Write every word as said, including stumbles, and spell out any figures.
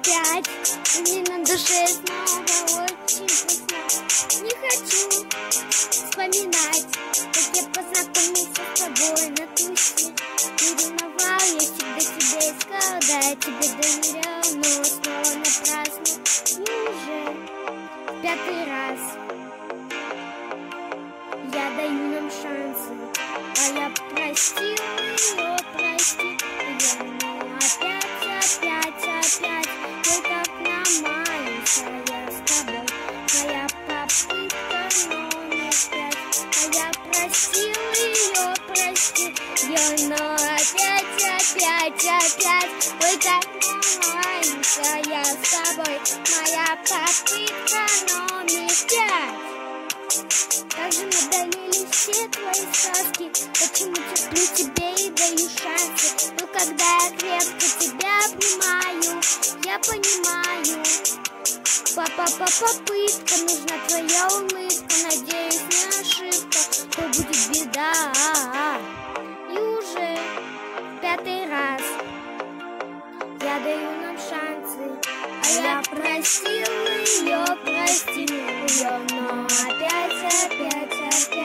опять. Мне на душе снова очень грустно. Не хочу вспоминать, как я познакомился с тобой на тусе. Не ревновал, я всегда тебя искал, да я тебе доверял, но снова напрасно. Неужели в пятый раз я даю нам шансы, а я простил ее, простил ее, но опять, опять, опять, ой, как ломаюсь, а я с тобой, моя попытка номер пять, а я простил ее, простил ее, но опять, опять, опять, ой, как ломаюсь, а я с тобой, моя попытка номер пять. Как же надоели все твои сказки, почему терплю тебе и даю шансы. Но когда я крепко тебя обнимаю, я понимаю, папа, попытка, нужна твоя улыбка. Надеюсь, не ошибка, то будет беда. И уже в пятый раз я даю нам шансы, а я простил ее, простил ее, но опять, опять, опять.